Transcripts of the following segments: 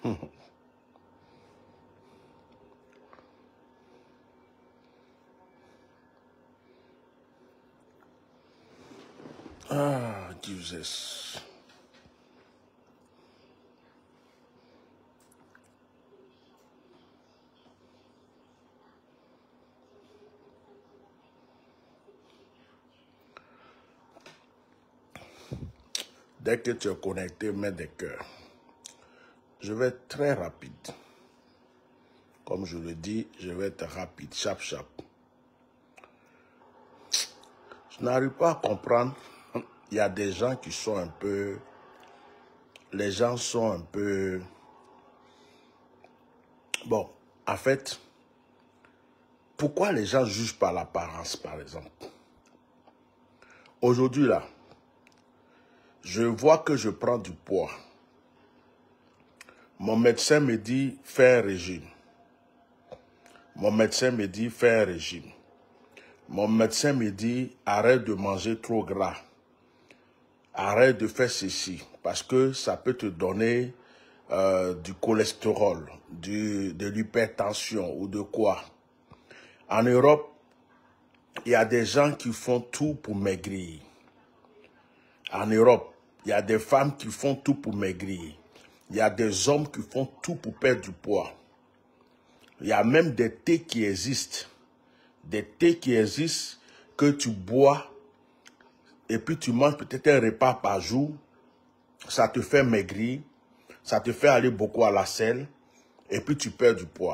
Ah, Jesus. Dès que tu es connecté, mets des cœurs. Je vais être très rapide. Comme je le dis, je vais être rapide, chap. Je n'arrive pas à comprendre. Il y a des gens qui sont un peu... Les gens sont un peu... Bon, en fait, pourquoi les gens jugent par l'apparence, par exemple? Aujourd'hui, là, je vois que je prends du poids. Mon médecin me dit, fais un régime. Mon médecin me dit, fais un régime. Mon médecin me dit, arrête de manger trop gras. Arrête de faire ceci, parce que ça peut te donner du cholestérol, de l'hypertension ou de quoi. En Europe, il y a des gens qui font tout pour maigrir. En Europe, il y a des femmes qui font tout pour maigrir. Il y a des hommes qui font tout pour perdre du poids. Il y a même des thés qui existent. Des thés qui existent que tu bois et puis tu manges peut-être un repas par jour. Ça te fait maigrir. Ça te fait aller beaucoup à la selle. Et puis tu perds du poids.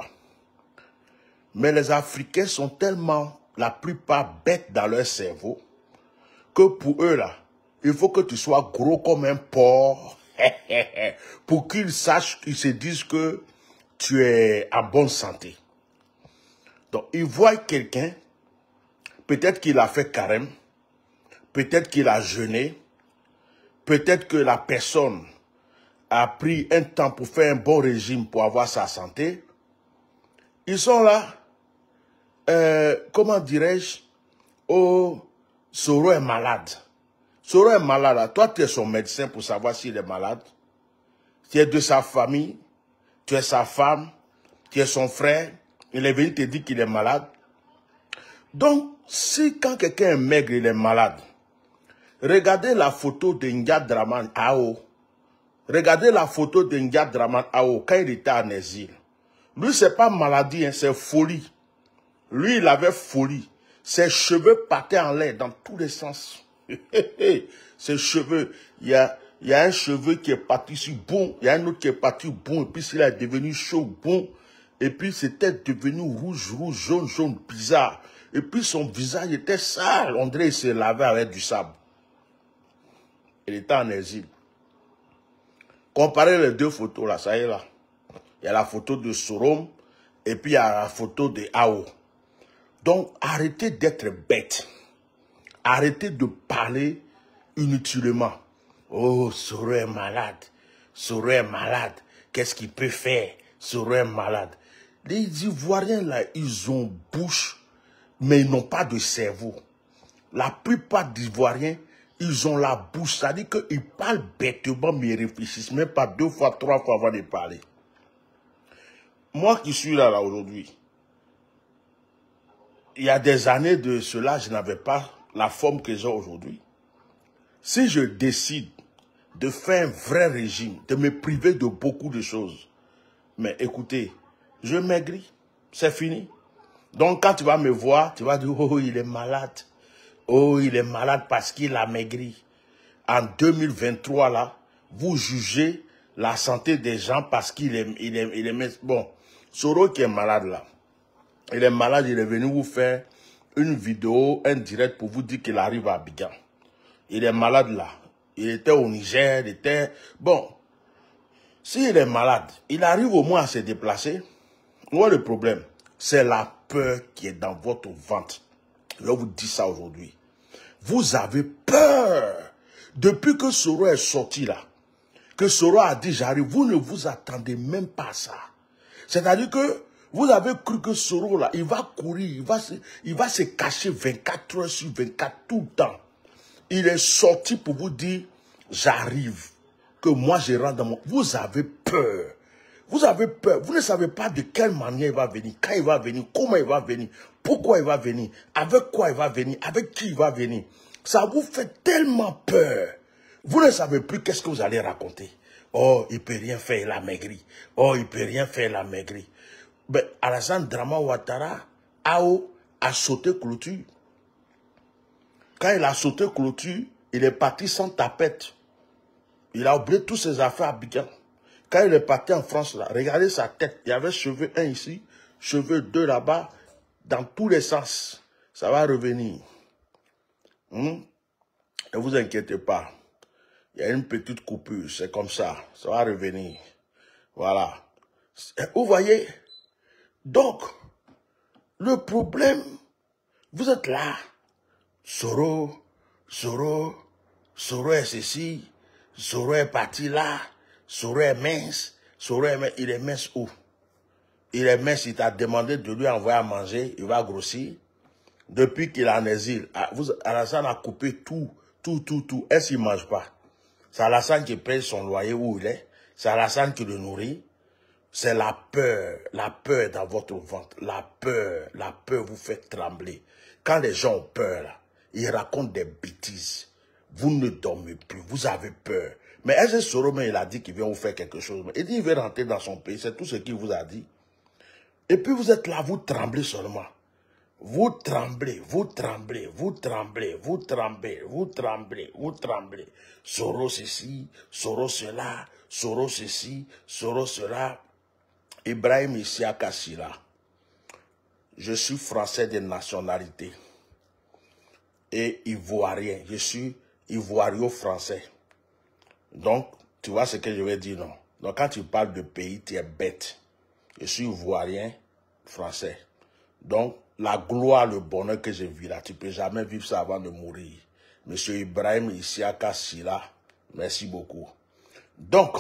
Mais les Africains sont tellement, la plupart, bêtes dans leur cerveau que pour eux, là, il faut que tu sois gros comme un porc pour qu'ils sachent, qu'ils se disent que tu es en bonne santé. Donc, ils voient quelqu'un, peut-être qu'il a fait carême, peut-être qu'il a jeûné, peut-être que la personne a pris un temps pour faire un bon régime pour avoir sa santé. Ils sont là, comment dirais-je, oh, Soro est malade. Soro est malade. Toi, tu es son médecin pour savoir s'il est malade. Tu es de sa famille, tu es sa femme, tu es son frère. Il est venu te dire qu'il est malade. Donc, si quand quelqu'un est maigre, il est malade, regardez la photo de N'Dia Dramane Ao. Regardez la photo de N'Dia Dramane Ao quand il était en exil. Lui, c'est pas maladie, hein, c'est folie. Lui, il avait folie. Ses cheveux partaient en l'air dans tous les sens. Ses cheveux, il y a un cheveu qui est parti sur bon, il y a un autre qui est parti bon, et puis il est devenu chaud, bon, et puis c'était devenu rouge, jaune, bizarre. Et puis son visage était sale, on dirait qu'il se lavait avec du sable. Il était en exil. Comparez les deux photos là, ça y est là. Il y a la photo de Sorom, et puis il y a la photo de Ao. Donc, arrêtez d'être bête. Arrêtez de parler inutilement. Oh, Soro est malade. Soro est malade. Qu'est-ce qu'il peut faire? Soro est malade. Les Ivoiriens, là, ils ont bouche, mais ils n'ont pas de cerveau. La plupart des Ivoiriens, ils ont la bouche. Ça dit qu'ils parlent bêtement, mais ils réfléchissent même pas 2 fois, 3 fois avant de parler. Moi qui suis là aujourd'hui, il y a des années de cela, je n'avais pas la forme que j'ai aujourd'hui. Si je décide de faire un vrai régime, de me priver de beaucoup de choses, mais écoutez, je maigris, c'est fini. Donc quand tu vas me voir, tu vas dire, oh, il est malade. Oh, il est malade parce qu'il a maigri. En 2023, là, vous jugez la santé des gens parce qu'il est... Bon, Soro qui est malade, là. Il est malade, il est venu vous faire une vidéo, un direct pour vous dire qu'il arrive à Abidjan. Il est malade là. Il était au Niger, il était... Bon, s'il est malade, il arrive au moins à se déplacer. Moi, le problème, c'est la peur qui est dans votre ventre. Je vais vous dire ça aujourd'hui. Vous avez peur. Depuis que Soro est sorti là, que Soro a dit j'arrive, vous ne vous attendez même pas à ça. C'est-à-dire que vous avez cru que Soro, là, il va courir, il va se cacher 24 heures sur 24 tout le temps. Il est sorti pour vous dire, j'arrive, que moi je rentre dans mon... Vous avez peur. Vous avez peur. Vous ne savez pas de quelle manière il va venir, quand il va venir, comment il va venir, pourquoi il va venir, avec quoi il va venir, avec qui il va venir. Ça vous fait tellement peur. Vous ne savez plus qu'est-ce que vous allez raconter. Oh, il ne peut rien faire, il a maigri. Oh, il ne peut rien faire, il a maigri. Ben, Alassane Draman Ouattara a sauté clôture. Quand il a sauté clôture, il est parti sans tapette. Il a oublié toutes ses affaires à Abidjan. Quand il est parti en France, là, regardez sa tête. Il y avait cheveux un ici, cheveux deux là-bas, dans tous les sens. Ça va revenir. Ne vous inquiétez pas. Il y a une petite coupure, c'est comme ça. Ça va revenir. Voilà. Vous voyez? Donc, le problème, vous êtes là. Soro est ceci, Soro est parti là, Soro est mince, il est mince où? Il est mince, il t'a demandé de lui envoyer à manger, il va grossir. Depuis qu'il est en exil, Alassane a coupé tout. Est-ce qu'il ne mange pas? C'est Alassane qui paye son loyer où il est, c'est Alassane qui le nourrit. C'est la peur dans votre ventre, la peur vous fait trembler. Quand les gens ont peur, là, ils racontent des bêtises. Vous ne dormez plus, vous avez peur. Mais est-ce que Soro, il a dit qu'il vient vous faire quelque chose? Il dit qu'il veut rentrer dans son pays, c'est tout ce qu'il vous a dit. Et puis vous êtes là, vous tremblez seulement. Vous tremblez. Soro ceci, Soro cela, Soro ceci, Soro cela. Ibrahim Isiaka Sila. Je suis français de nationalité et ivoirien. Je suis ivoirio-français. Donc, tu vois ce que je vais dire, non? Donc, quand tu parles de pays, tu es bête. Je suis ivoirien, français. Donc, la gloire, le bonheur que j'ai vu là, tu ne peux jamais vivre ça avant de mourir. Monsieur Ibrahim Isiaka Sila, merci beaucoup. Donc,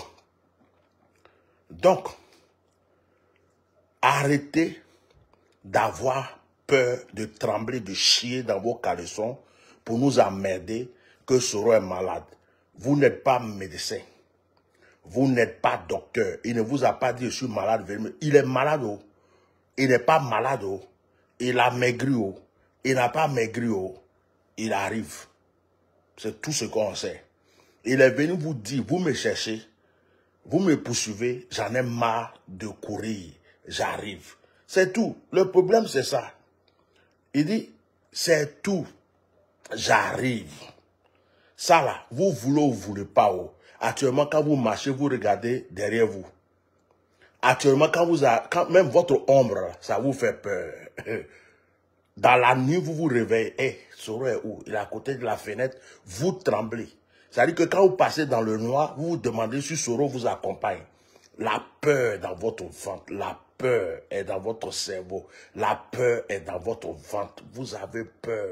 arrêtez d'avoir peur, de trembler, de chier dans vos caleçons pour nous emmerder que Soro est malade. Vous n'êtes pas médecin. Vous n'êtes pas docteur. Il ne vous a pas dit je suis malade. Il est malade. Oh. Il n'est pas malade. Oh. Il a maigri. Oh. Il n'a pas maigri. Oh. Il arrive. C'est tout ce qu'on sait. Il est venu vous dire, vous me cherchez, vous me poursuivez, j'en ai marre de courir. J'arrive. C'est tout. Le problème, c'est ça. Il dit, c'est tout. J'arrive. Ça là, vous voulez ou vous voulez pas. Oh. Actuellement, quand vous marchez, vous regardez derrière vous. Actuellement, quand même votre ombre, ça vous fait peur. Dans la nuit, vous vous réveillez. Eh, Soro est où? Il est à côté de la fenêtre. Vous tremblez. C'est-à-dire que quand vous passez dans le noir, vous vous demandez si Soro vous accompagne. La peur dans votre ventre, la peur est dans votre cerveau, la peur est dans votre ventre. Vous avez peur.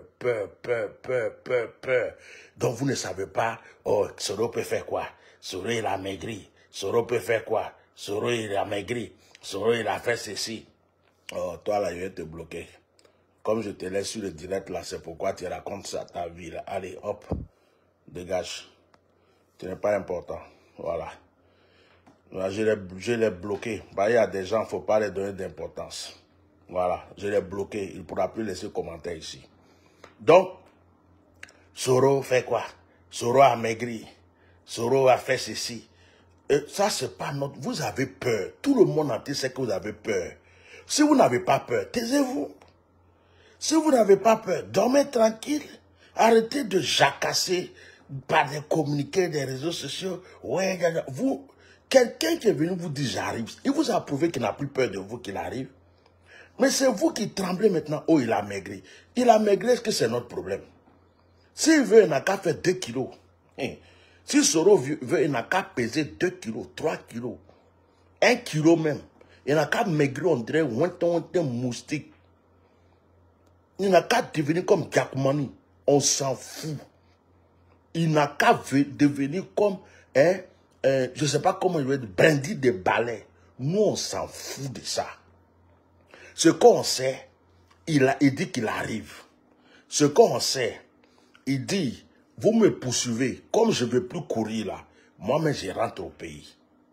Donc vous ne savez pas, oh, Soro peut faire quoi? Soro il a maigri. Soro peut faire quoi? Soro il a maigri. Soro il a fait ceci. Oh, toi là, je vais te bloquer. Comme je te laisse sur le direct là, c'est pourquoi tu racontes ça ta vie là. Allez, hop, dégage. Tu n'es pas important. Voilà. Je l'ai bloqué. Bah, il y a des gens, il ne faut pas les donner d'importance. Voilà, je l'ai bloqué. Il ne pourra plus laisser commentaire ici. Donc, Soro fait quoi? Soro a maigri. Soro a fait ceci. Et ça, c'est pas notre... Vous avez peur. Tout le monde entier sait que vous avez peur. Si vous n'avez pas peur, taisez-vous. Si vous n'avez pas peur, dormez tranquille. Arrêtez de jacasser par des communiqués des réseaux sociaux. Ouais, vous... Quelqu'un qui est venu vous dire j'arrive, il vous a prouvé qu'il n'a plus peur de vous qu'il arrive. Mais c'est vous qui tremblez maintenant. Oh, il a maigri. Il a maigri, est-ce que c'est notre problème? S'il veut, il n'a qu'à faire 2 kilos. Si Soro veut, il n'a qu'à peser 2 kilos, 3 kilos, 1 kilo même. Il n'a qu'à maigrir, on dirait un moustique. Il n'a qu'à devenir comme Jackmani. On s'en fout. Il n'a qu'à devenir comme... je ne sais pas comment il veut dire, brindis de balai. Nous, on s'en fout de ça. Ce qu'on sait, il dit qu'il arrive. Ce qu'on sait, il dit, vous me poursuivez, comme je ne veux plus courir là, moi-même je rentre au pays.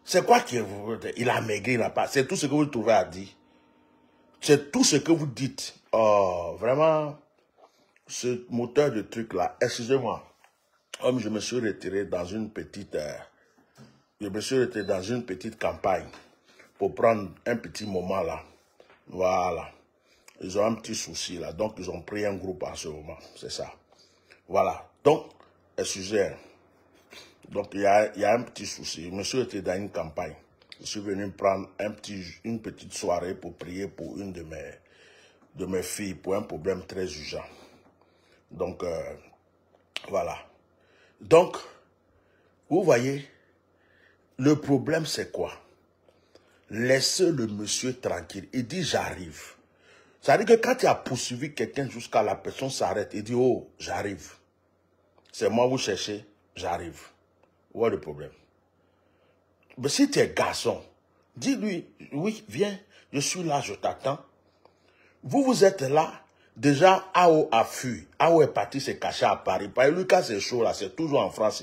C'est quoi qui vous... Il a maigri, il n'a pas... C'est tout ce que vous trouvez à dire. C'est tout ce que vous dites. Oh, vraiment, ce moteur de truc là, excusez-moi. Comme je me suis retiré dans une petite... je me suis retiré dans une petite campagne pour prendre un petit moment là. Voilà. Ils ont un petit souci là. Donc, ils ont pris un groupe en ce moment. C'est ça. Voilà. Donc, excusez. Donc, il y a un petit souci. Je me suis retiré dans une campagne. Je suis venu prendre une petite soirée pour prier pour une de mes filles pour un problème très urgent. Donc, voilà. Donc, vous voyez, le problème c'est quoi? Laissez le monsieur tranquille. Il dit j'arrive. Ça veut dire que quand tu as poursuivi quelqu'un jusqu'à la personne s'arrête, il dit oh, j'arrive. C'est moi vous cherchez, j'arrive. Où est le problème? Mais si tu es garçon, dis-lui, oui, viens, je suis là, je t'attends. Vous êtes là, déjà, Ao a fui. Ao est parti se cacher à Paris. Parce que lui, quand c'est chaud, là, c'est toujours en France,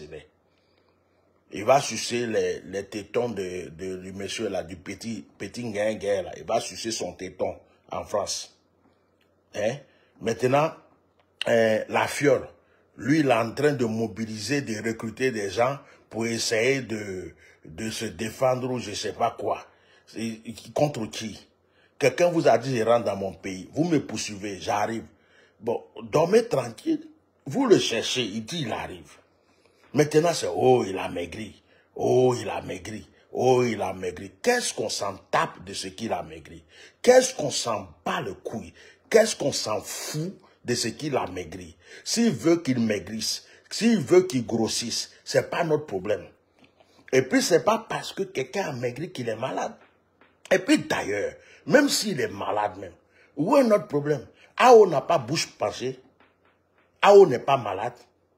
il va sucer les tétons du monsieur, là, du petit guinguet, là. Il va sucer son téton en France. Hein? Maintenant, la fiole, lui, il est en train de mobiliser, de recruter des gens pour essayer de se défendre ou je ne sais pas quoi. Contre qui? Quelqu'un vous a dit, je rentre dans mon pays. Vous me poursuivez, j'arrive. Bon, dormez tranquille. Vous le cherchez, il dit, il arrive. Maintenant, c'est, oh, il a maigri. Oh, il a maigri. Oh, il a maigri. Qu'est-ce qu'on s'en tape de ce qu'il a maigri? Qu'est-ce qu'on s'en bat le couille? Qu'est-ce qu'on s'en fout de ce qu'il a maigri? S'il veut qu'il maigrisse, s'il veut qu'il grossisse, c'est pas notre problème. Et puis, c'est pas parce que quelqu'un a maigri qu'il est malade. Et puis, d'ailleurs, même s'il est malade même, où est notre problème? Ao n'a pas bouche penchée. Ao n'est pas malade.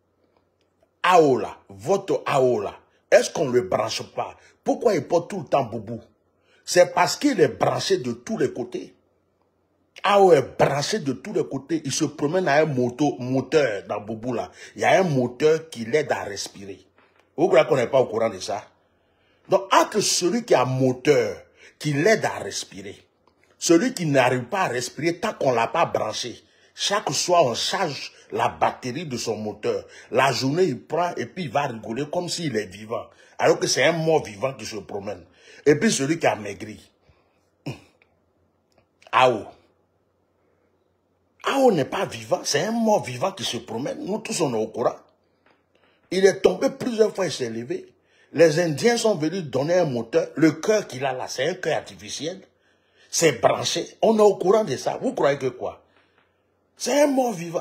Ao là, votre Ao là, est-ce qu'on ne le branche pas? Pourquoi il porte tout le temps boubou? C'est parce qu'il est branché de tous les côtés. Ao est branché de tous les côtés. Il se promène à un moteur dans boubou là. Il y a un moteur qui l'aide à respirer. Vous croyez qu'on n'est pas au courant de ça? Donc, entre celui qui a moteur, qui l'aide à respirer, celui qui n'arrive pas à respirer tant qu'on ne l'a pas branché, chaque soir on charge la batterie de son moteur. La journée, il prend et puis il va rigoler comme s'il est vivant. Alors que c'est un mort vivant qui se promène. Et puis celui qui a maigri. Ao. Ao n'est pas vivant, c'est un mort vivant qui se promène. Nous tous on est au courant. Il est tombé plusieurs fois, il s'est levé. Les Indiens sont venus donner un moteur. Le cœur qu'il a là, c'est un cœur artificiel. C'est branché. On est au courant de ça. Vous croyez que quoi? C'est un mort vivant.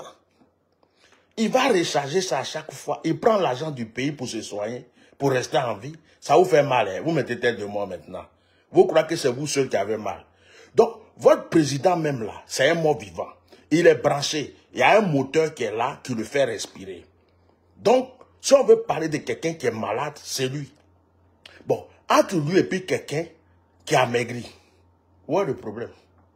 Il va recharger ça à chaque fois. Il prend l'argent du pays pour se soigner, pour rester en vie. Ça vous fait mal, hein? Vous mettez tête de mort maintenant. Vous croyez que c'est vous seul qui avez mal. Donc, votre président même là, c'est un mort vivant. Il est branché. Il y a un moteur qui est là, qui le fait respirer. Donc, si on veut parler de quelqu'un qui est malade, c'est lui. Bon, entre lui et puis quelqu'un qui a maigri, où est le problème?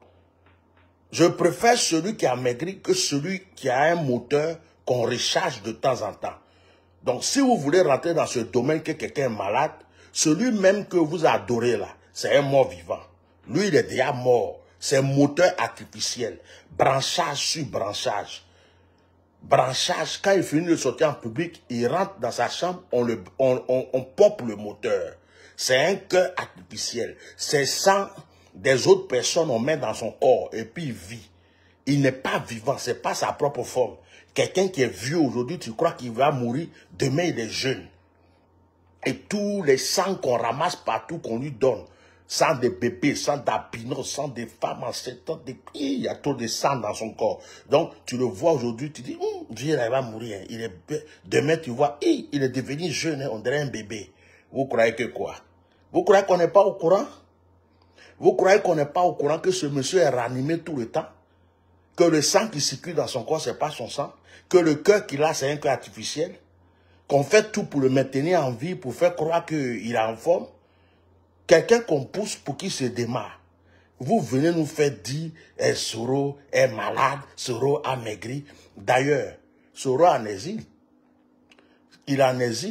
Je préfère celui qui a maigri que celui qui a un moteur qu'on recharge de temps en temps. Donc, si vous voulez rentrer dans ce domaine que quelqu'un est malade, celui même que vous adorez là, c'est un mort vivant. Lui, il est déjà mort. C'est un moteur artificiel. Branchage sur branchage. Branchage, quand il finit de sortir en public, il rentre dans sa chambre, on pompe le moteur. C'est un cœur artificiel. C'est sang des autres personnes, on met dans son corps et puis il vit. Il n'est pas vivant, c'est pas sa propre forme. Quelqu'un qui est vieux aujourd'hui, tu crois qu'il va mourir, demain il est jeune. Et tous les sangs qu'on ramasse partout, qu'on lui donne, sang de bébés, sang d'albinos, sang de femmes enceintes, il y a trop de sang dans son corps. Donc tu le vois aujourd'hui, tu dis, vieux là, il va mourir. Il est... Demain tu vois, il est devenu jeune, on dirait un bébé. Vous croyez que quoi? Vous croyez qu'on n'est pas au courant? Vous croyez qu'on n'est pas au courant que ce monsieur est ranimé tout le temps? Que le sang qui circule dans son corps, ce n'est pas son sang? Que le cœur qu'il a, c'est un cœur artificiel? Qu'on fait tout pour le maintenir en vie, pour faire croire qu'il est en forme? Quelqu'un qu'on pousse pour qu'il se démarre. Vous venez nous faire dire, Soro est malade, Soro a maigri. D'ailleurs, Soro est en exil. Il est en exil.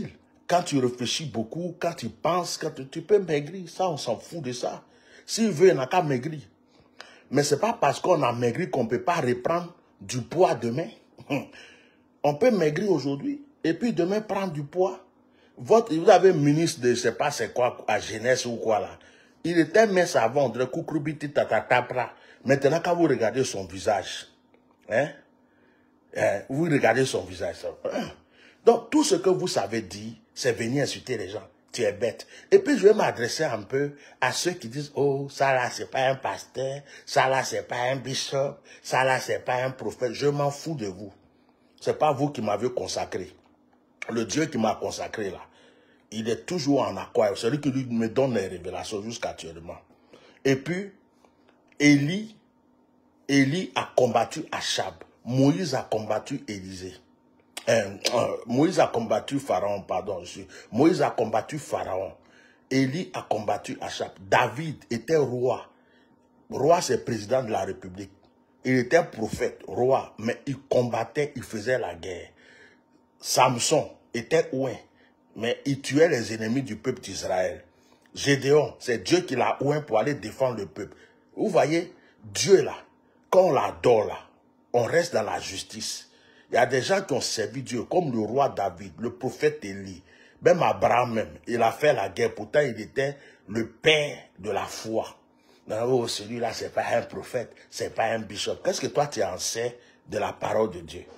quand tu réfléchis beaucoup, quand tu penses, tu peux maigrir. Ça, on s'en fout de ça. S'il veut, il n'a qu'à maigrir. Mais ce n'est pas parce qu'on a maigri qu'on ne peut pas reprendre du poids demain. On peut maigrir aujourd'hui et puis demain prendre du poids. Vous avez un ministre de je ne sais pas c'est quoi, à jeunesse ou quoi là. Il était mince avant, de coucroubiti tatatapra. Maintenant, quand vous regardez son visage, hein, vous regardez son visage. Donc, tout ce que vous savez dire, c'est venir insulter les gens. Tu es bête. Et puis, je vais m'adresser un peu à ceux qui disent, oh, ça là, c'est pas un pasteur, ça là, c'est pas un bishop, ça là, c'est pas un prophète. Je m'en fous de vous. C'est pas vous qui m'avez consacré. Le Dieu qui m'a consacré là, il est toujours en accord. C'est lui qui lui me donne les révélations jusqu'actuellement. Et puis, Élie a combattu Achab. Moïse a combattu Élisée. Moïse a combattu Pharaon, pardon. Moïse a combattu Pharaon. Élie a combattu Achab. David était roi. Roi, c'est président de la République. Il était prophète, roi, mais il combattait, il faisait la guerre. Samson était ouin, mais il tuait les ennemis du peuple d'Israël. Gédéon, c'est Dieu qui l'a ouin pour aller défendre le peuple. Vous voyez, Dieu là, quand on l'adore là, on reste dans la justice. Il y a des gens qui ont servi Dieu, comme le roi David, le prophète Élie, même Abraham même, il a fait la guerre, pourtant il était le père de la foi. Non, oh, celui-là, c'est pas un prophète, c'est pas un bishop. Qu'est-ce que toi tu en sais de la parole de Dieu?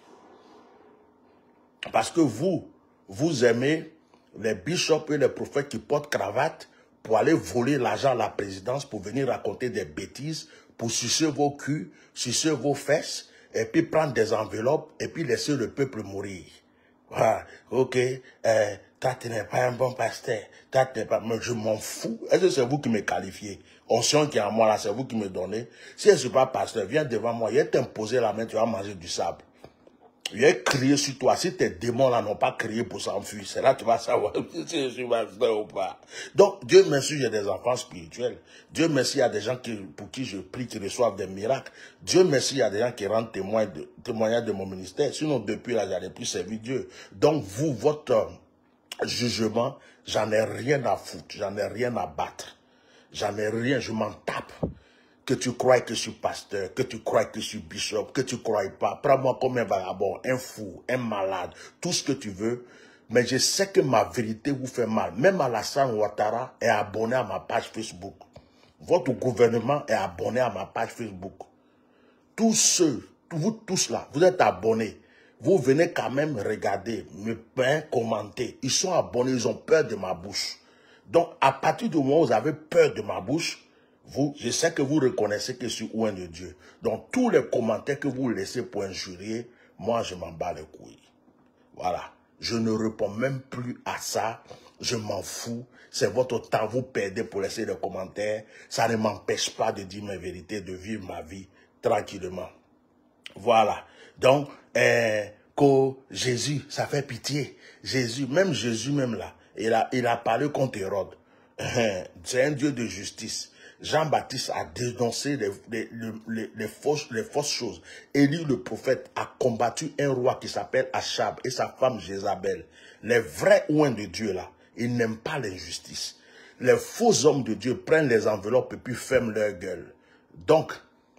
Parce que vous aimez les bishops et les prophètes qui portent cravate pour aller voler l'argent à la présidence, pour venir raconter des bêtises, pour sucer vos culs, sucer vos fesses, et puis prendre des enveloppes, et puis laisser le peuple mourir. Voilà, ok, toi tu n'es pas un bon pasteur, toi tu n'es pas, mais je m'en fous. Est-ce que c'est vous qui me qualifiez? Onction qui est en moi là, c'est vous qui me donnez. Si je ne suis pas pasteur, viens devant moi, il va t'imposer la main, tu vas manger du sable. Il va crier sur toi. Si tes démons là n'ont pas crié pour s'enfuir, c'est là que tu vas savoir si je suis pasteur ou pas. Donc, Dieu merci, j'ai des enfants spirituels. Dieu merci, il y a des gens pour qui je prie, qui reçoivent des miracles. Dieu merci, il y a des gens qui rendent témoignage de mon ministère. Sinon, depuis là, j'allais plus servir Dieu. Donc, vous, votre jugement, j'en ai rien à foutre. J'en ai rien à battre. J'en ai rien, je m'en tape. Que tu crois que je suis pasteur, que tu crois que je suis bishop, que tu ne crois pas. Prends-moi comme un vagabond, un fou, un malade, tout ce que tu veux. Mais je sais que ma vérité vous fait mal. Même Alassane Ouattara est abonné à ma page Facebook. Votre gouvernement est abonné à ma page Facebook. Tous ceux, vous tous là, vous êtes abonnés. Vous venez quand même regarder, me commenter. Ils sont abonnés, ils ont peur de ma bouche. Donc, à partir du moment où vous avez peur de ma bouche, je sais que vous reconnaissez que je suis loin de Dieu. Donc, tous les commentaires que vous laissez pour injurier, moi, je m'en bats les couilles. Voilà. Je ne réponds même plus à ça. Je m'en fous. C'est votre temps. Vous perdez pour laisser des commentaires. Ça ne m'empêche pas de dire mes vérités, de vivre ma vie tranquillement. Voilà. Donc, que Jésus, ça fait pitié. Jésus même là, il a parlé contre Hérode. C'est un Dieu de justice. Jean-Baptiste a dénoncé les fausses choses. Élie le prophète a combattu un roi qui s'appelle Achab et sa femme Jézabel. Les vrais ouins de Dieu là, ils n'aiment pas l'injustice. Les faux hommes de Dieu prennent les enveloppes et puis ferment leur gueule. Donc,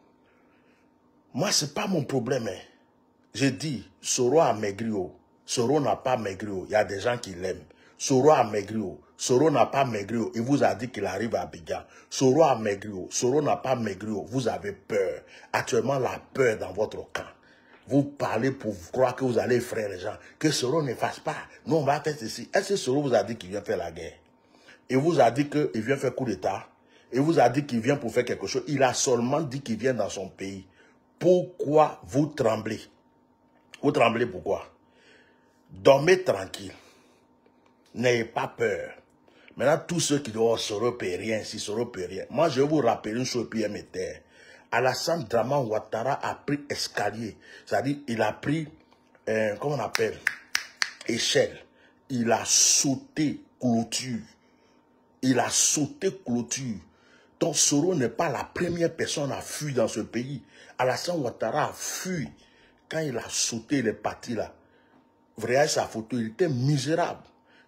moi, ce n'est pas mon problème. Hein. Je dis, Soro a maigri. Soro n'a pas maigri. Il y a des gens qui l'aiment. Soro a maigri. Soro n'a pas maigri. Il vous a dit qu'il arrive à Abidjan. Soro a maigri. Soro n'a pas maigri. Vous avez peur. Actuellement, la peur dans votre camp. Vous parlez pour croire que vous allez effrayer les gens. Que Soro ne fasse pas. Nous, on va faire ceci. Est-ce que Soro vous a dit qu'il vient faire la guerre? Il vous a dit qu'il vient faire coup d'État. Il vous a dit qu'il vient pour faire quelque chose. Il a seulement dit qu'il vient dans son pays. Pourquoi vous tremblez? Vous tremblez pourquoi? Dormez tranquille. N'ayez pas peur. Maintenant, tous ceux qui disent, oh, Soro peut rien, si Soro peut rien. Moi, je vais vous rappeler une chose, puis terre. Alassane Draman Ouattara a pris escalier. C'est-à-dire, il a pris, comment on appelle? Échelle. Il a sauté clôture. Il a sauté clôture. Donc, Soro n'est pas la première personne à fuir dans ce pays. Alassane Ouattara a fui. Quand il a sauté, il est parti là. Vous regardez sa photo, il était misérable.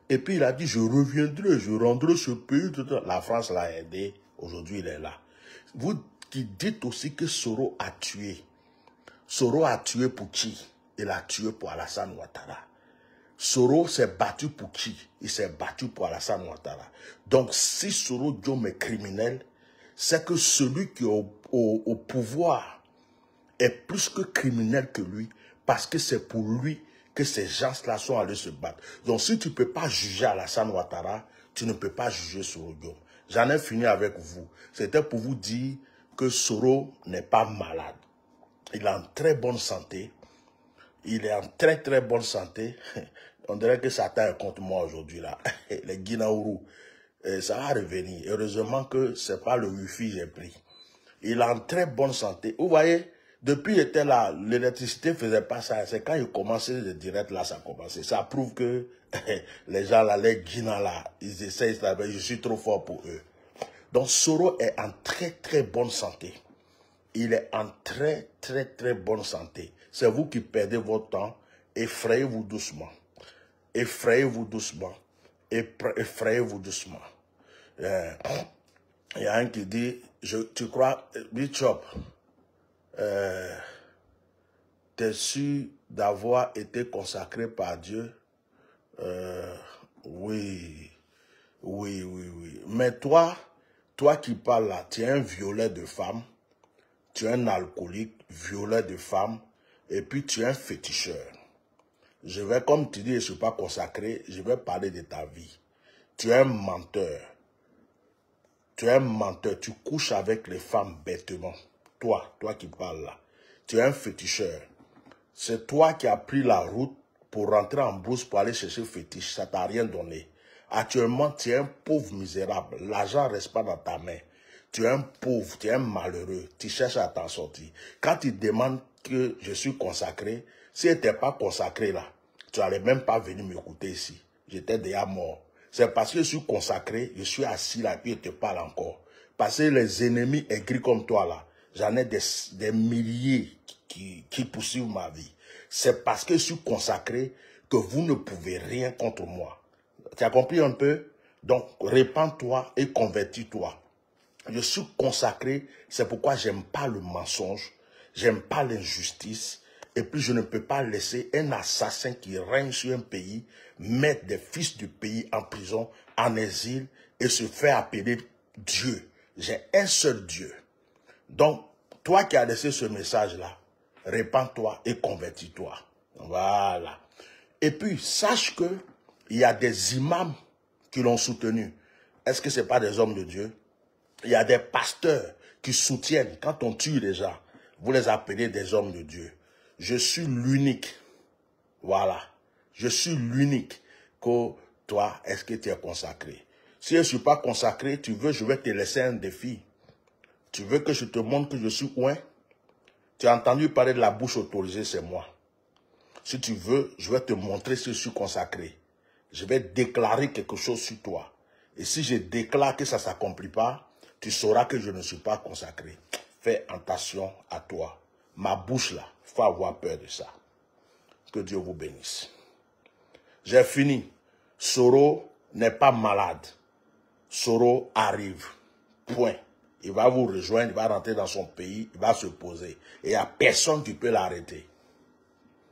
Et puis il a dit, je reviendrai, je rendrai ce pays. La France l'a aidé. Aujourd'hui, il est là. Vous qui dites aussi que Soro a tué. Soro a tué pour qui? Il a tué pour Alassane Ouattara. Soro s'est battu pour qui? Il s'est battu pour Alassane Ouattara. Donc, si Soro Diom est criminel, c'est que celui qui est au pouvoir est plus que criminel que lui, parce que c'est pour lui que ces gens-là sont allés se battre. Donc, si tu ne peux pas juger Alassane Ouattara, tu ne peux pas juger Soro Diom. J'en ai fini avec vous. C'était pour vous dire que Soro n'est pas malade. Il est en très bonne santé. Il est en très très bonne santé. On dirait que Satan est contre moi aujourd'hui là. Les Guinaourou. Ça va revenir. Heureusement que ce n'est pas le wifi que j'ai pris. Il est en très bonne santé. Vous voyez, depuis qu'il était là, l'électricité ne faisait pas ça. C'est quand il commençait le direct là, ça a commencé. Ça prouve que les gens là, les Guinas là, ils essayent, je suis trop fort pour eux. Donc Soro est en très très bonne santé. Il est en très très très bonne santé. C'est vous qui perdez votre temps. Effrayez-vous doucement. Effrayez-vous doucement. Effrayez-vous doucement. Il y a un qui dit, tu crois, Bishop, t'es sûr d'avoir été consacré par Dieu? Oui. Mais toi qui parles là, tu es un violet de femme, tu es un alcoolique, violet de femme, et puis tu es un féticheur. Je vais, comme tu dis, je ne suis pas consacré, je vais parler de ta vie. Tu es un menteur. Tu es un menteur, tu couches avec les femmes bêtement. Toi qui parles là. Tu es un féticheur. C'est toi qui as pris la route pour rentrer en bourse pour aller chercher le fétiche. Ça ne t'a rien donné. Actuellement, tu es un pauvre misérable. L'argent ne reste pas dans ta main. Tu es un pauvre, tu es un malheureux. Tu cherches à t'en sortir. Quand tu demandes que je suis consacré, si tu n'étais pas consacré là, tu n'allais même pas venir m'écouter ici. J'étais déjà mort. C'est parce que je suis consacré, je suis assis là, puis je te parle encore. Parce que les ennemis aigris comme toi là, j'en ai des milliers qui poursuivent ma vie. C'est parce que je suis consacré que vous ne pouvez rien contre moi. Tu as compris un peu? Donc, répands-toi et convertis-toi. Je suis consacré, c'est pourquoi j'aime pas le mensonge, j'aime pas l'injustice, et puis je ne peux pas laisser un assassin qui règne sur un pays mettre des fils du pays en prison, en exil, et se faire appeler Dieu. J'ai un seul Dieu. Donc, toi qui as laissé ce message-là, répands-toi et convertis-toi. Voilà. Et puis, sache que il y a des imams qui l'ont soutenu. Est-ce que ce n'est pas des hommes de Dieu? Il y a des pasteurs qui soutiennent. Quand on tue les gens, vous les appelez des hommes de Dieu. Je suis l'unique. Voilà. Je suis l'unique que toi, est-ce que tu es consacré? Si je ne suis pas consacré, tu veux, je vais te laisser un défi. Tu veux que je te montre que je suis ouin? Tu as entendu parler de la bouche autorisée, c'est moi. Si tu veux, je vais te montrer si je suis consacré. Je vais déclarer quelque chose sur toi. Et si je déclare que ça ne s'accomplit pas, tu sauras que je ne suis pas consacré. Fais attention à toi. Ma bouche là, il faut avoir peur de ça. Que Dieu vous bénisse. J'ai fini. Soro n'est pas malade. Soro arrive. Point. Il va vous rejoindre, il va rentrer dans son pays, il va se poser. Et il n'y a personne qui peut l'arrêter.